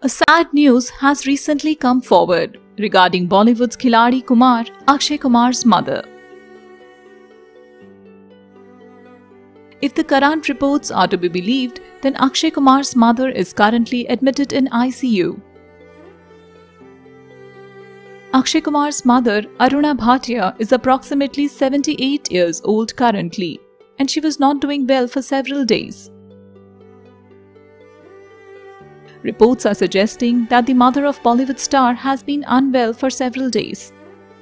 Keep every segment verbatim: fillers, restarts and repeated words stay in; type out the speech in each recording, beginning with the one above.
A sad news has recently come forward regarding Bollywood's Khiladi Kumar, Akshay Kumar's mother. If the current reports are to be believed, then Akshay Kumar's mother is currently admitted in I C U. Akshay Kumar's mother, Aruna Bhatia, is approximately seventy-eight years old currently, and she was not doing well for several days. Reports are suggesting that the mother of Bollywood star has been unwell for several days.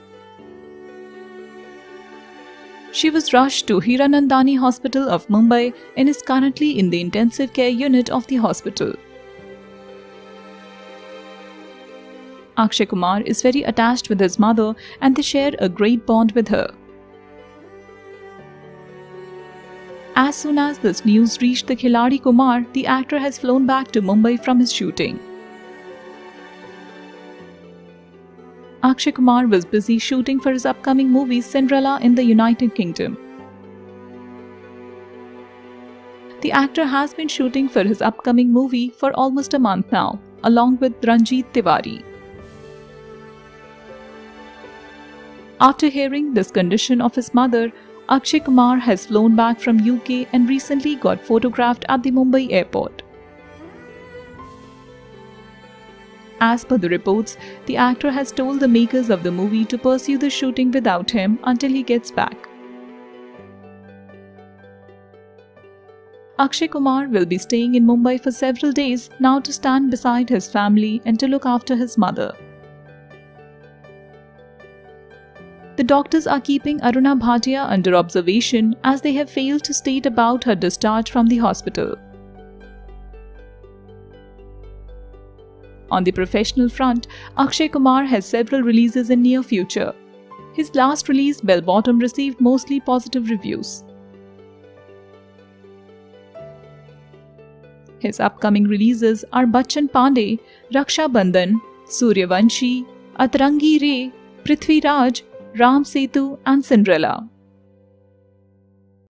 She was rushed to Hiranandani Hospital of Mumbai and is currently in the intensive care unit of the hospital. Akshay Kumar is very attached with his mother and they share a great bond with her. As soon as this news reached the Khiladi Kumar, the actor has flown back to Mumbai from his shooting. Akshay Kumar was busy shooting for his upcoming movie Cindrella in the United Kingdom. The actor has been shooting for his upcoming movie for almost a month now, along with Ranjit Tewari. After hearing this condition of his mother, Akshay Kumar has flown back from U K and recently got photographed at the Mumbai airport. As per the reports, the actor has told the makers of the movie to pursue the shooting without him until he gets back. Akshay Kumar will be staying in Mumbai for several days now to stand beside his family and to look after his mother. The doctors are keeping Aruna Bhatia under observation as they have failed to state about her discharge from the hospital. On the professional front, Akshay Kumar has several releases in near future. His last release, Bell Bottom, received mostly positive reviews. His upcoming releases are Bachchan Pandey, Rakshabandhan, Sooryavanshi, Atrangi Re, Prithviraj, Setu and Cindrella.